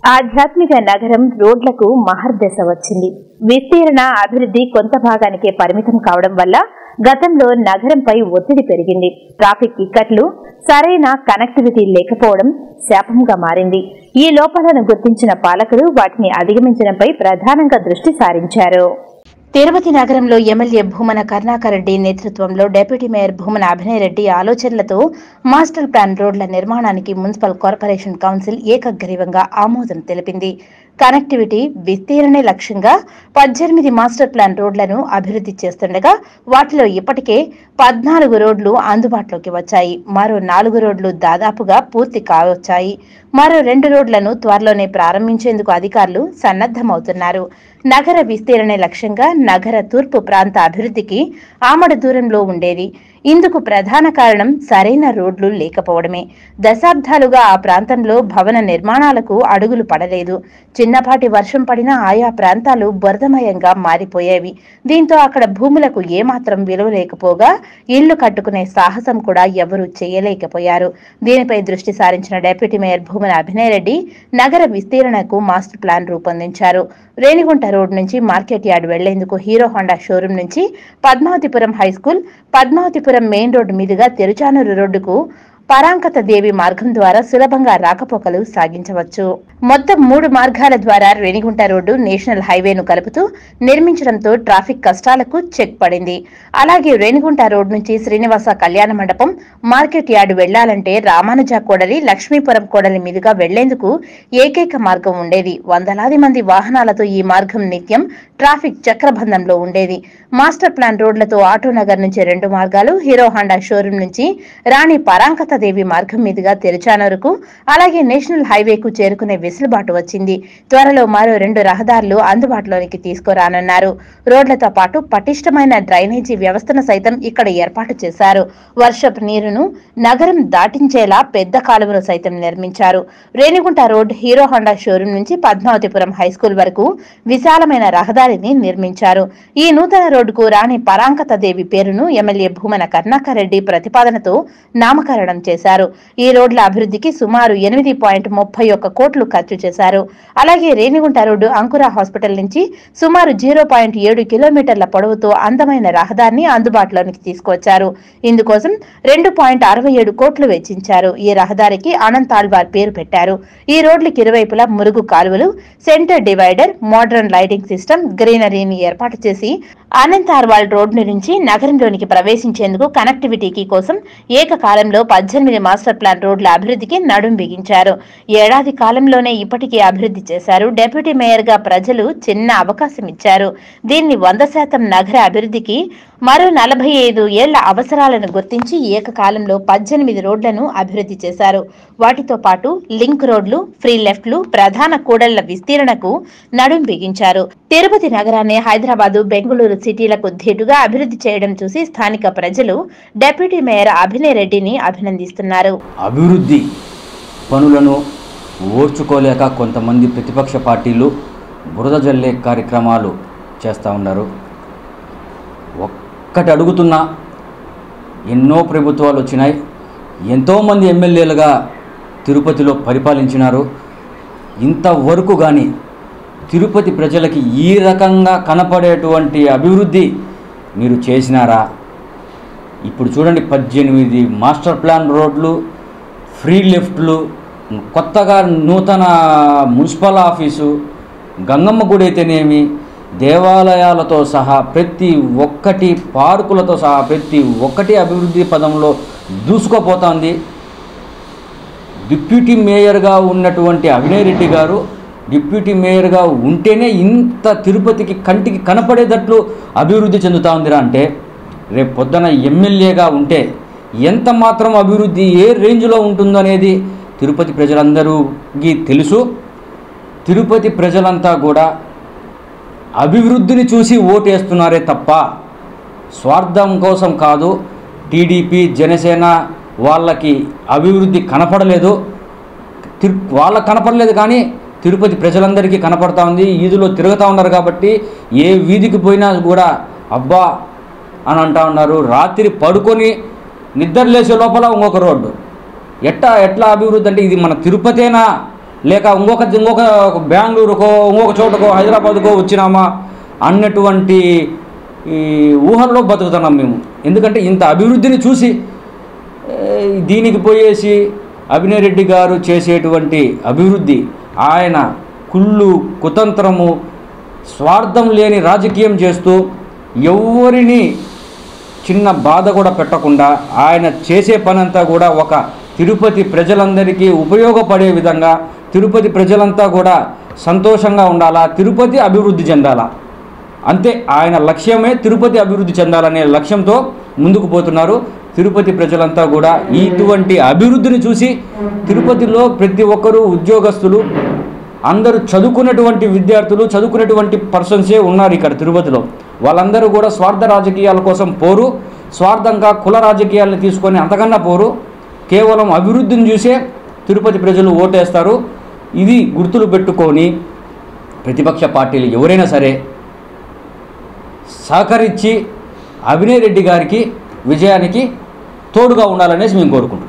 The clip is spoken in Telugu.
ఆధ్యాత్మిక నగరం రోడ్లకు మహర్దశ వచ్చింది. విస్తీర్ణ అభివృద్ధి కొంత భాగానికే పరిమితం కావడం వల్ల గతంలో నగరంపై ఒత్తిడి పెరిగింది. ట్రాఫిక్ ఇక్కట్లు, సరైన కనెక్టివిటీ లేకపోవడం శాపంగా మారింది. ఈ లోపాలను గుర్తించిన పాలకులు వాటిని అధిగమించడంపై ప్రధానంగా దృష్టి సారించారు. తిరుపతి నగరంలో ఎమ్మెల్యే భూమన కరుణాకర్ రెడ్డి నేతృత్వంలో డిప్యూటీ మేయర్ భూమన అభినయ్ రెడ్డి ఆలోచనలతో మాస్టర్ ప్లాన్ రోడ్ల నిర్మాణానికి మున్సిపల్ కార్పొరేషన్ కౌన్సిల్ ఏకగ్రీవంగా ఆమోదం తెలిపింది. కనెక్టివిటీ, విస్తీర్ణే లక్ష్యంగా 18 మాస్టర్ ప్లాన్ రోడ్లను అభివృద్ధి చేస్తుండగా వాటిలో ఇప్పటికే 14 రోడ్లు అందుబాటులోకి వచ్చాయి. మరో 4 రోడ్లు దాదాపుగా పూర్తి కావచ్చాయి. మరో 2 రోడ్లను త్వరలోనే ప్రారంభించేందుకు అధికారులు సన్నద్దమవుతున్నారు. నగర విస్తీర్ణే లక్ష్యంగా నగర తూర్పు ప్రాంత అభివృద్ధికి ఆమడ దూరంలో ఉండేది. ఇందుకు ప్రధాన కారణం సరైన రోడ్లు లేకపోవడమే. దశాబ్దాలుగా ఆ ప్రాంతంలో భవన నిర్మాణాలకు అడుగులు పడలేదు. చిన్నపాటి వర్షం పడినా ఆయా ప్రాంతాలు బురదమయంగా మారిపోయేవి. దీంతో అక్కడ భూములకు ఏమాత్రం విలువ లేకపోగా ఇళ్లు కట్టుకునే సాహసం కూడా ఎవరూ చేయలేకపోయారు. దీనిపై దృష్టి సారించిన డిప్యూటీ మేయర్ భూమన అభినయ్ రెడ్డి నగర విస్తీర్ణకు మాస్టర్ ప్లాన్ రూపొందించారు. రేణిగుంట రోడ్ నుంచి మార్కెట్ యార్డ్ వెళ్లేందుకు హీరో హోండా షోరూం నుంచి Padmavathipuram high school, Padmavathipuram main road మీదుగా తిరుచానూరు రోడ్డుకు పరాంకత దేవి మార్గం ద్వారా సులభంగా రాకపోకలు సాగించవచ్చు. మొత్తం 3 మార్గాల ద్వారా రేణిగుంట రోడ్డు నేషనల్ హైవేను కలుపుతూ నిర్మించడంతో ట్రాఫిక్ కష్టాలకు చెక్ పడింది. అలాగే రేణిగుంట రోడ్ నుంచి శ్రీనివాస కళ్యాణ మండపం, మార్కెట్ యార్డ్ వెళ్లాలంటే రామానుజ కోడలి, లక్ష్మీపురం కోడలి మీదుగా వెళ్లేందుకు ఏకైక మార్గం ఉండేది. వందలాది మంది వాహనాలతో ఈ మార్గం నిత్యం ట్రాఫిక్ చక్రబంధంలో ఉండేది. మాస్టర్ ప్లాన్ రోడ్లతో ఆటోనగర్ నుంచి 2 మార్గాలు, హీరో హోండా షోరూం నుంచి రాణి పరాంకత దేవి మార్గం మీదుగా తిరుచానూరుకు, అలాగే నేషనల్ హైవేకు చేరుకునే వెసులుబాటు వచ్చింది. త్వరలో మరో 2 రహదారులు అందుబాటులోనికి తీసుకురానున్నారు. రోడ్లతో పాటు పటిష్టమైన డ్రైనేజీ వ్యవస్థను సైతం ఇక్కడ ఏర్పాటు చేశారు. వర్షపు నీరును నగరం దాటించేలా పెద్ద కాలువను సైతం నిర్మించారు. Renigunta road Hero Honda showroom నుంచి పద్మావతిపురం హైస్కూల్ వరకు విశాలమైన రహదారిని నిర్మించారు. ఈ నూతన రోడ్డుకు రాణి పరాంకత దేవి పేరును ఎమ్మెల్యే భూమన కరుణాకర్ రెడ్డి ప్రతిపాదనతో నామకరణం చేశారు. ఈ రోడ్ల అభివృద్ధికి సుమారు 8.31 కోట్లు ఖర్చు చేశారు. అలాగే రేణిగుంట రోడ్డు అంకురా హాస్పిటల్ నుంచి సుమారు 0.7 కిలోమీటర్ల పొడవుతో అందమైన రహదారిని అందుబాటులోనికి తీసుకువచ్చారు. ఇందుకోసం 2.67 కోట్లు వెచ్చించారు. ఈ రహదారికి అనంతాళ్వార్ పేరు పెట్టారు. ఈ రోడ్లకి ఇరువైపులా మురుగు కాలువలు, centre divider, modern lighting system, గ్రీనరీని ఏర్పాటు చేసి అనంతార్వాల్ రోడ్డు నుంచి నగరంలోనికి ప్రవేశించేందుకు కనెక్టివిటీకి కోసం ఏకకాలంలో 18 మాస్టర్ ప్లాన్ రోడ్ల అభివృద్ధికి నడుం బిగించారు. ఏడాది కాలంలోనే ఇప్పటికీ అభివృద్ధి చేశారు. డిప్యూటీ మేయర్ గా ప్రజలు చిన్న అవకాశం ఇచ్చారు. దీన్ని 100% నగర అభివృద్ధికి మరో 45 ఏళ్ల అవసరాలను గుర్తించి ఏకకాలంలో 18 రోడ్లను అభివృద్ధి చేశారు. వాటితో పాటు లింక్ రోడ్లు, ఫ్రీ లెఫ్ట్లు, ప్రధాన కూడళ్ల విస్తీర్ణకు నడుం బిగించారు. తిరుపతి నగరాన్ని హైదరాబాదు, బెంగళూరు సిటీలకు ధీటుగా అభివృద్ధి చేయడం చూసి స్థానిక ప్రజలు డిప్యూటీ మేయర్ అభినయ్ రెడ్డిని అభినందిస్తున్నారు. అభివృద్ధి పనులను ఓర్చుకోలేక కొంతమంది ప్రతిపక్ష పార్టీలు బురద జల్లే కార్యక్రమాలు చేస్తూ ఉన్నారు. ఒక్కటి అడుగుతున్నా, ఎన్నో ప్రభుత్వాలు వచ్చినాయి, ఎంతోమంది ఎమ్మెల్యేలుగా తిరుపతిలో పరిపాలించినారు. ఇంతవరకు కానీ తిరుపతి ప్రజలకి ఈ రకంగా కనపడేటువంటి అభివృద్ధి మీరు చేసినారా? ఇప్పుడు చూడండి, 18 మాస్టర్ ప్లాన్ రోడ్లు, ఫ్రీ లెఫ్ట్లు, కొత్తగా నూతన మున్సిపల్ ఆఫీసు, గంగమ్మ గుడి అయితేనేమి, దేవాలయాలతో సహా ప్రతి ఒక్కటి, పార్కులతో సహా ప్రతి ఒక్కటి అభివృద్ధి పదంలో దూసుకుపోతుంది. డిప్యూటీ మేయర్గా ఉన్నటువంటి అభినయ్ రెడ్డి గారు డిప్యూటీ మేయర్గా ఉంటేనే ఇంత తిరుపతికి కంటికి కనపడేటట్లు అభివృద్ధి చెందుతూ ఉందిరా అంటే, రేపు పొద్దున ఎమ్మెల్యేగా ఉంటే ఎంత మాత్రం అభివృద్ధి ఏ రేంజ్లో ఉంటుందో అనేది తిరుపతి ప్రజలందరికీ తెలుసు. తిరుపతి ప్రజలంతా కూడా అభివృద్ధిని చూసి ఓటేస్తున్నారే తప్ప స్వార్థం కోసం కాదు. టీడీపీ, జనసేన వాళ్ళకి అభివృద్ధి కనపడలేదు, వాళ్ళకి కనపడలేదు, కానీ తిరుపతి ప్రజలందరికీ కనపడతా ఉంది. ఈదులో తిరుగుతూ ఉన్నారు కాబట్టి ఏ వీధికి పోయినా కూడా అబ్బా అని అంటూ ఉన్నారు. రాత్రి పడుకొని నిద్ర లేచే లోపల ఇంకొక రోడ్డు. ఎట్లా అభివృద్ధి అంటే ఇది మన తిరుపతేనా లేక ఇంకొక బెంగళూరుకో ఇంకొక చోటకో హైదరాబాద్కో వచ్చినామా అన్నటువంటి ఈ ఊహల్లో బతుకుతున్నాం మేము. ఎందుకంటే ఇంత అభివృద్ధిని చూసి దీనికి పోయేసి అభినయ్ రెడ్డి గారు చేసేటువంటి అభివృద్ధి, ఆయన కుళ్ళు కుతంత్రము స్వార్థం లేని రాజకీయం చేస్తూ ఎవరిని చిన్న బాధ కూడా పెట్టకుండా ఆయన చేసే పనంతా కూడా ఒక తిరుపతి ప్రజలందరికీ ఉపయోగపడే విధంగా, తిరుపతి ప్రజలంతా కూడా సంతోషంగా ఉండాలా, తిరుపతి అభివృద్ధి చెందాలా, అంతే ఆయన లక్ష్యమే తిరుపతి అభివృద్ధి చెందాలనే లక్ష్యంతో ముందుకు పోతున్నారు. తిరుపతి ప్రజలంతా కూడా ఇటువంటి అభివృద్ధిని చూసి తిరుపతిలో ప్రతి ఒక్కరూ ఉద్యోగస్తులు అందరూ చదువుకున్నటువంటి విద్యార్థులు, చదువుకున్నటువంటి పర్సన్సే ఉన్నారు ఇక్కడ తిరుపతిలో. వాళ్ళందరూ కూడా స్వార్థ రాజకీయాల కోసం పోరు, స్వార్థంగా కుల రాజకీయాలను తీసుకొని అంతకన్నా పోరు, కేవలం అభివృద్ధిని చూసే తిరుపతి ప్రజలు ఓటేస్తారు. ఇది గుర్తులు పెట్టుకొని ప్రతిపక్ష పార్టీలు ఎవరైనా సరే సహకరించి అభినయ్ రెడ్డి గారికి విజయానికి తోడుగా ఉండాలనేసి మేము కోరుకుంటున్నాం.